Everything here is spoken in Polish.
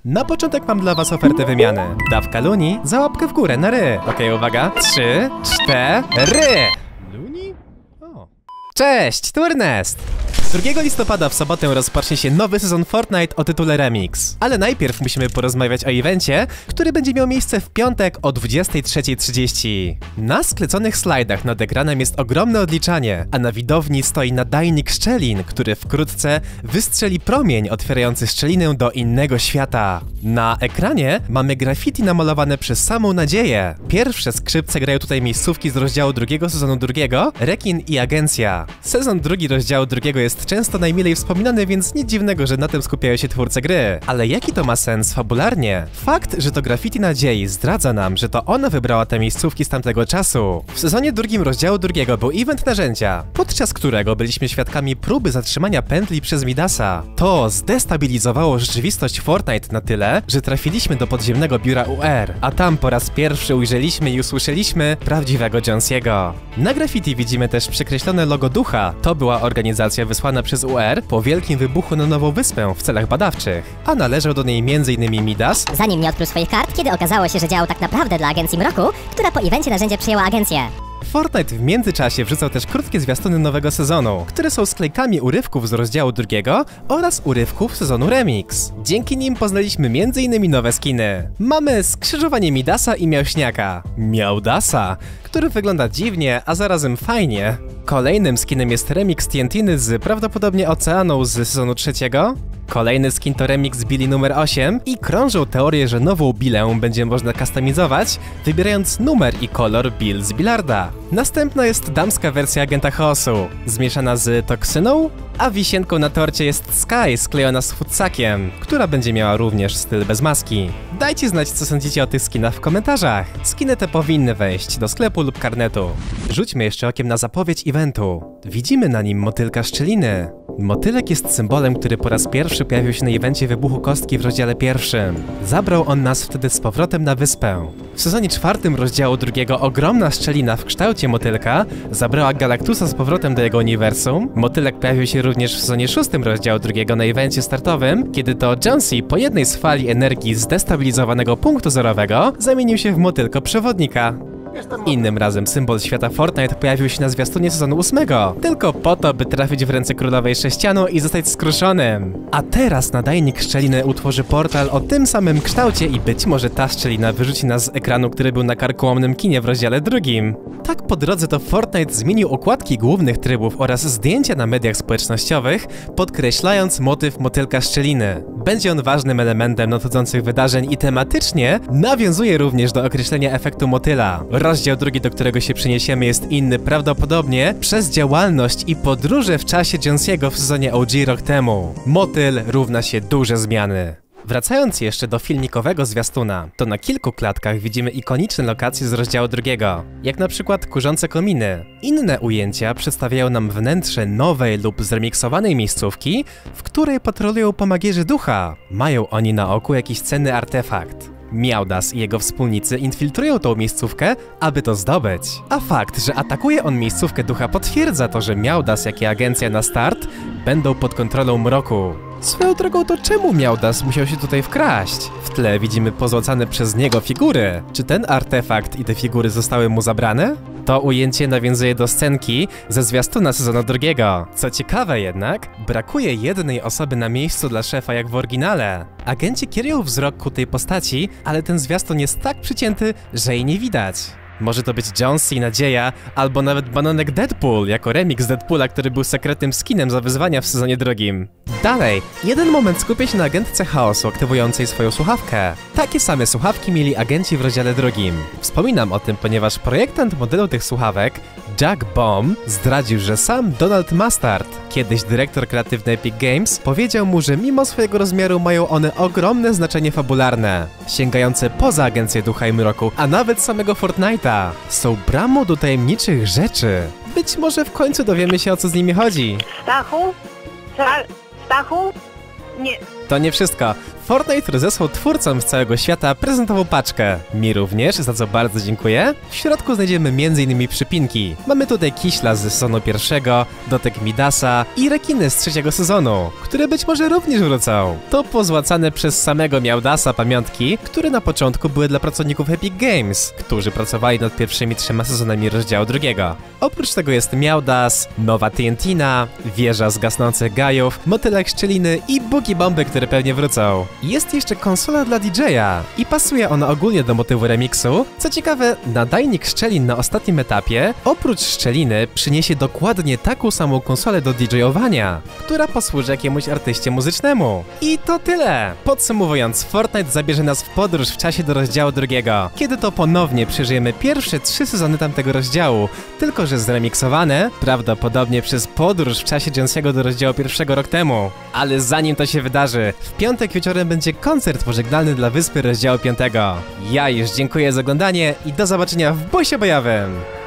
Na początek mam dla was ofertę wymiany. Dawka Luni za łapkę w górę na ry. Okej, uwaga. 3, 4... Luni? O. Cześć, tu Ernest! 2 listopada w sobotę rozpocznie się nowy sezon Fortnite o tytule Remix. Ale najpierw musimy porozmawiać o evencie, który będzie miał miejsce w piątek o 23:30. Na skleconych slajdach nad ekranem jest ogromne odliczanie, a na widowni stoi nadajnik szczelin, który wkrótce wystrzeli promień otwierający szczelinę do innego świata. Na ekranie mamy graffiti namalowane przez samą nadzieję. Pierwsze skrzypce grają tutaj miejscówki z rozdziału 2 sezonu 2, Rekin i Agencja. Sezon 2 rozdziału 2 jest często najmilej wspominany, więc nic dziwnego, że na tym skupiają się twórcy gry. Ale jaki to ma sens fabularnie? Fakt, że to graffiti nadziei zdradza nam, że to ona wybrała te miejscówki z tamtego czasu. W sezonie 2 rozdziału 2 był event narzędzia, podczas którego byliśmy świadkami próby zatrzymania pętli przez Midasa. To zdestabilizowało rzeczywistość Fortnite na tyle, że trafiliśmy do podziemnego biura UR, a tam po raz pierwszy ujrzeliśmy i usłyszeliśmy prawdziwego Jonesiego. Na graffiti widzimy też przekreślone logo Ducha. To była organizacja wysłana przez UR po wielkim wybuchu na Nową Wyspę w celach badawczych, a należał do niej m.in. Midas, zanim nie odkrył swoich kart, kiedy okazało się, że działał tak naprawdę dla agencji Mroku, która po evencie narzędzie przejęła agencję. Fortnite w międzyczasie wrzucał też krótkie zwiastuny nowego sezonu, które są sklejkami urywków z rozdziału 2 oraz urywków sezonu Remix. Dzięki nim poznaliśmy m.in. nowe skiny. Mamy skrzyżowanie Midasa i Miałśniaka. Miaudasa, który wygląda dziwnie, a zarazem fajnie. Kolejnym skinem jest remix TNTiny z prawdopodobnie Oceanu z sezonu 3. Kolejny skin to remix Billy numer 8 i krążą teorie, że nową Billę będzie można kustomizować, wybierając numer i kolor Bill z Billarda. Następna jest damska wersja Agenta Chaosu, zmieszana z toksyną, a wisienką na torcie jest Sky sklejona z futsakiem, która będzie miała również styl bez maski. Dajcie znać, co sądzicie o tych skinach w komentarzach. Skiny te powinny wejść do sklepu lub karnetu. Rzućmy jeszcze okiem na zapowiedź eventu. Widzimy na nim motylka szczeliny. Motylek jest symbolem, który po raz pierwszy pojawił się na evencie wybuchu kostki w rozdziale 1. Zabrał on nas wtedy z powrotem na wyspę. W sezonie 4 rozdziału 2 ogromna szczelina w kształcie motylka zabrała Galactusa z powrotem do jego uniwersum. Motylek pojawił się również w sezonie 6 rozdziału 2 na evencie startowym, kiedy to Jonesy po jednej z fali energii zdestabilizowanego punktu zerowego zamienił się w motylko przewodnika. Innym razem symbol świata Fortnite pojawił się na zwiastunie sezonu 8, tylko po to, by trafić w ręce królowej sześcianu i zostać skruszonym. A teraz nadajnik szczeliny utworzy portal o tym samym kształcie i być może ta szczelina wyrzuci nas z ekranu, który był na karkołomnym kinie w rozdziale 2. Tak po drodze to Fortnite zmienił okładki głównych trybów oraz zdjęcia na mediach społecznościowych, podkreślając motyw motylka szczeliny. Będzie on ważnym elementem nadchodzących wydarzeń i tematycznie nawiązuje również do określenia efektu motyla. Rozdział 2, do którego się przeniesiemy, jest inny prawdopodobnie przez działalność i podróże w czasie Jonesiego w sezonie OG rok temu. Motyl równa się duże zmiany. Wracając jeszcze do filmikowego zwiastuna, to na kilku klatkach widzimy ikoniczne lokacje z rozdziału 2, jak na przykład kurzące kominy. Inne ujęcia przedstawiają nam wnętrze nowej lub zremiksowanej miejscówki, w której patrolują pomagierzy ducha. Mają oni na oku jakiś cenny artefakt. Miaudas i jego wspólnicy infiltrują tą miejscówkę, aby to zdobyć. A fakt, że atakuje on miejscówkę ducha, potwierdza to, że Miaudas, jak i agencja na start będą pod kontrolą Mroku. Swoją drogą, to czemu Miaudas musiał się tutaj wkraść? W tle widzimy pozłacane przez niego figury. Czy ten artefakt i te figury zostały mu zabrane? To ujęcie nawiązuje do scenki ze zwiastuna sezonu 2. Co ciekawe jednak, brakuje jednej osoby na miejscu dla szefa jak w oryginale. Agenci kierują wzrok ku tej postaci, ale ten zwiastun jest tak przycięty, że jej nie widać. Może to być Jonesy i Nadzieja, albo nawet Bananek Deadpool, jako remix Deadpoola, który był sekretnym skinem za wyzwania w sezonie 2. Dalej, jeden moment skupia się na agentce chaosu aktywującej swoją słuchawkę. Takie same słuchawki mieli agenci w rozdziale 2. Wspominam o tym, ponieważ projektant modelu tych słuchawek, Jack Baum, zdradził, że sam Donald Mustard, kiedyś dyrektor kreatywny Epic Games, powiedział mu, że mimo swojego rozmiaru mają one ogromne znaczenie fabularne, sięgające poza agencję Ducha i Mroku, a nawet samego Fortnite'a. Są bramą do tajemniczych rzeczy. Być może w końcu dowiemy się, o co z nimi chodzi. Stachu? Stachu? Nie. To nie wszystko. Fortnite rozesłał twórcom z całego świata prezentową paczkę. Mi również, za co bardzo dziękuję. W środku znajdziemy m.in. przypinki. Mamy tutaj Kiśla z sezonu pierwszego, dotek Midasa i rekiny z trzeciego sezonu, które być może również wrócą. To pozłacane przez samego Miaudasa pamiątki, które na początku były dla pracowników Epic Games, którzy pracowali nad pierwszymi 3 sezonami rozdziału drugiego. Oprócz tego jest Miaudas, nowa TNTina, wieża z gasnących gajów, motylek szczeliny i bugi bomby, które pewnie wrócą. Jest jeszcze konsola dla DJ-a i pasuje ona ogólnie do motywu remiksu. Co ciekawe, nadajnik szczelin na ostatnim etapie, oprócz szczeliny, przyniesie dokładnie taką samą konsolę do DJ-owania, która posłuży jakiemuś artyście muzycznemu. I to tyle! Podsumowując, Fortnite zabierze nas w podróż w czasie do rozdziału drugiego, kiedy to ponownie przeżyjemy pierwsze 3 sezony tamtego rozdziału, tylko że zremiksowane, prawdopodobnie przez podróż w czasie Jonesiego do rozdziału pierwszego rok temu. Ale zanim to się wydarzy, w piątek wieczorem będzie koncert pożegnalny dla Wyspy rozdziału 5. Ja już dziękuję za oglądanie i do zobaczenia w bosie bojowym!